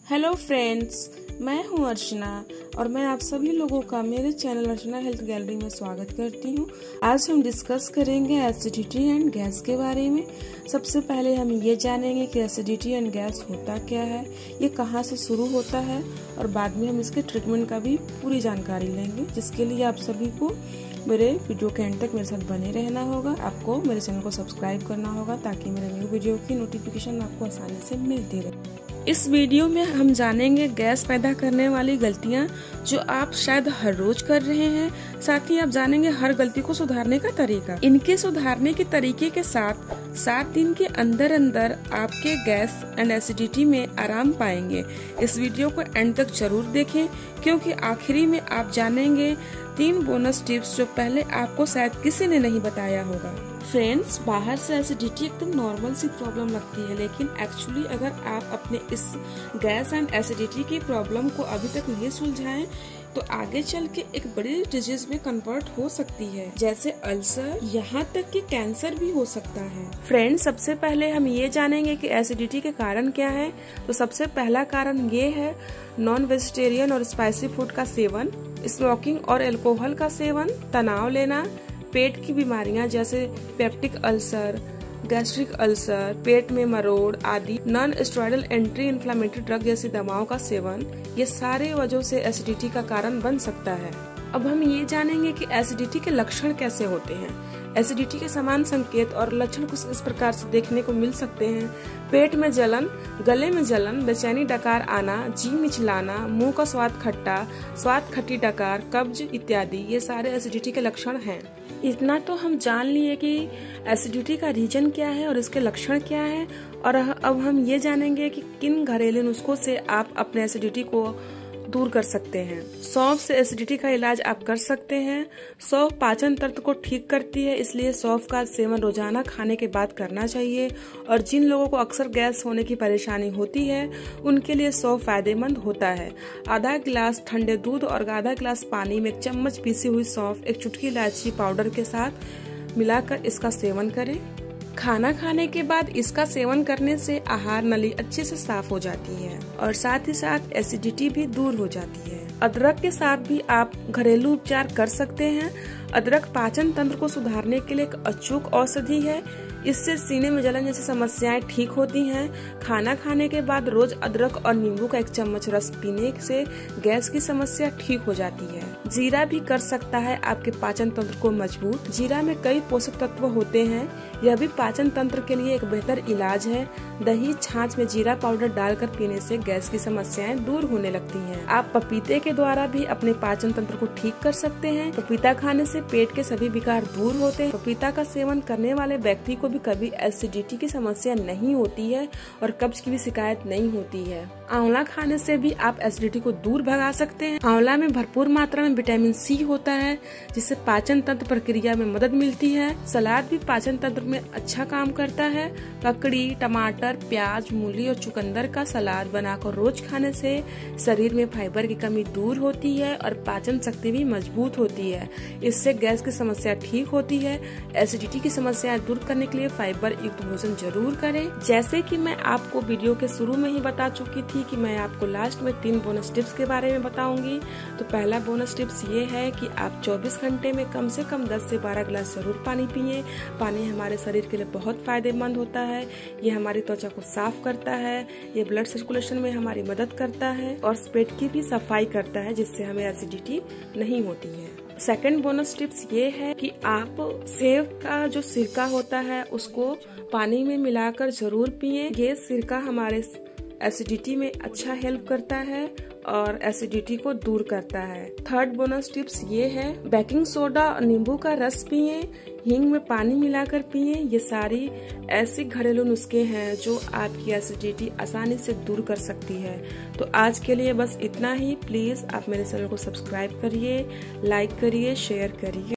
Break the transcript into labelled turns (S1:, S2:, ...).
S1: Hello friends, मैं हूं अर्चना और मैं आप सभी लोगों का मेरे चैनल अर्चना हेल्थ गैलरी में स्वागत करती हूं। आज हम डिस्कस करेंगे एसिडिटी एंड गैस के बारे में। सबसे पहले हम ये जानेंगे कि एसिडिटी एंड गैस होता क्या है, ये कहां से शुरू होता है और बाद में हम इसके ट्रीटमेंट का भी पूरी जानकारी लेंगे, जिसके लिए आप सभी को मेरे वीडियो के एंड तक मेरे साथ बने रहना होगा। आपको मेरे चैनल को सब्सक्राइब करना होगा ताकि मेरे न्यू वीडियो की नोटिफिकेशन आपको आसानी से मिलती रहे। इस वीडियो में हम जानेंगे गैस पैदा करने वाली गलतियां जो आप शायद हर रोज कर रहे हैं। साथ ही आप जानेंगे हर गलती को सुधारने का तरीका। इनके सुधारने के तरीके के साथ 7 दिन के अंदर अंदर आपके गैस एंड एसिडिटी में आराम पाएंगे। इस वीडियो को एंड तक जरूर देखें, क्योंकि आखिरी में आप जानेंगे 3 बोनस टिप्स जो पहले आपको शायद किसी ने नहीं बताया होगा। फ्रेंड्स, बाहर से एसिडिटी एकदम नॉर्मल सी प्रॉब्लम लगती है, लेकिन एक्चुअली अगर आप अपने इस गैस एंड एसिडिटी की प्रॉब्लम को अभी तक नहीं सुलझाएं तो आगे चल के एक बड़ी डिजीज में कन्वर्ट हो सकती है, जैसे अल्सर, यहाँ तक कि कैंसर भी हो सकता है। फ्रेंड्स, सबसे पहले हम ये जानेंगे कि एसिडिटी के कारण क्या है। तो सबसे पहला कारण ये है नॉन वेजिटेरियन और स्पाइसी फूड का सेवन, स्मोकिंग और अल्कोहल का सेवन, तनाव लेना, पेट की बीमारियां जैसे पेप्टिक अल्सर, गैस्ट्रिक अल्सर, पेट में मरोड़ आदि, non steroidal anti inflammatory drug जैसी दवाओं का सेवन, ये सारे वजहों से एसिडिटी का कारण बन सकता है। अब हम ये जानेंगे कि एसिडिटी के लक्षण कैसे होते हैं। एसिडिटी के समान संकेत और लक्षण कुछ इस प्रकार से देखने को मिल सकते हैं: पेट में जलन, गले में जलन, बेचैनी, डकार आना, जी मिचलाना, मुंह का स्वाद खट्टा, स्वाद खट्टी डकार, कब्ज इत्यादि, ये सारे एसिडिटी के लक्षण हैं। इतना तो हम जान लिए कि एसिडिटी का रीजन क्या है और इसके लक्षण क्या है, और अब हम ये जानेंगे कि किन घरेलू नुस्खों से आप अपने एसिडिटी को दूर कर सकते हैं। सौंफ से एसिडिटी का इलाज आप कर सकते हैं। सौंफ पाचन तंत्र को ठीक करती है, इसलिए सौंफ का सेवन रोजाना खाने के बाद करना चाहिए। और जिन लोगों को अक्सर गैस होने की परेशानी होती है उनके लिए सौंफ फायदेमंद होता है। आधा गिलास ठंडे दूध और आधा गिलास पानी में 1 चम्मच पीसी हुई सौंफ 1 चुटकी इलायची पाउडर के साथ मिलाकर इसका सेवन करें। खाना खाने के बाद इसका सेवन करने से आहार नली अच्छे से साफ हो जाती है और साथ ही साथ एसिडिटी भी दूर हो जाती है। अदरक के साथ भी आप घरेलू उपचार कर सकते हैं। अदरक पाचन तंत्र को सुधारने के लिए एक अचूक औषधि है। इससे सीने में जलन जैसी समस्याएं ठीक होती हैं। खाना खाने के बाद रोज अदरक और नींबू का 1 चम्मच रस पीने से गैस की समस्या ठीक हो जाती है। जीरा भी कर सकता है आपके पाचन तंत्र को मजबूत। जीरा में कई पोषक तत्व होते हैं, यह भी पाचन तंत्र के लिए एक बेहतर इलाज है। दही, छाछ में जीरा पाउडर डालकर पीने से गैस की समस्याएं दूर होने लगती हैं। आप पपीते के द्वारा भी अपने पाचन तंत्र को ठीक कर सकते हैं। पपीता खाने से पेट के सभी विकार दूर होते हैं। पपीता का सेवन करने वाले व्यक्ति को भी कभी एसिडिटी की समस्या नहीं होती है और कब्ज की भी शिकायत नहीं होती है। आंवला खाने से भी आप एसिडिटी को दूर भगा सकते हैं। आंवला में भरपूर मात्रा में विटामिन सी होता है, जिससे पाचन तंत्र प्रक्रिया में मदद मिलती है। सलाद भी पाचन तंत्र में अच्छा काम करता है। ककड़ी, टमाटर, प्याज, मूली और चुकंदर का सलाद बनाकर रोज खाने से शरीर में फाइबर की कमी दूर होती है और पाचन शक्ति भी मजबूत होती है। इससे गैस की समस्या ठीक होती है। एसिडिटी की समस्या दूर करने के लिए फाइबर युक्त भोजन जरूर करें। जैसे कि मैं आपको वीडियो के शुरू में ही बता चुकी थी कि मैं आपको लास्ट में 3 बोनस टिप्स के बारे में बताऊंगी। तो पहला बोनस टिप्स ये है कि आप 24 घंटे में कम से कम 10 से 12 गिलास जरूर पानी पिए। पानी हमारे शरीर के लिए बहुत फायदेमंद होता है। ये हमारी त्वचा को साफ करता है, ये ब्लड सर्कुलेशन में हमारी मदद करता है और पेट की भी सफाई करता है, जिससे हमें एसिडिटी नहीं होती है। सेकंड बोनस टिप्स ये है कि आप सेब का जो सिरका होता है उसको पानी में मिलाकर जरूर पिए। ये सिरका हमारे एसिडिटी में अच्छा हेल्प करता है और एसिडिटी को दूर करता है। थर्ड बोनस टिप्स ये है बेकिंग सोडा और नींबू का रस पिए, हींग में पानी मिलाकर पिए। ये सारी ऐसी घरेलू नुस्खे हैं जो आपकी एसिडिटी आसानी से दूर कर सकती है। तो आज के लिए बस इतना ही। प्लीज आप मेरे चैनल को सब्सक्राइब करिए, लाइक करिए, शेयर करिए।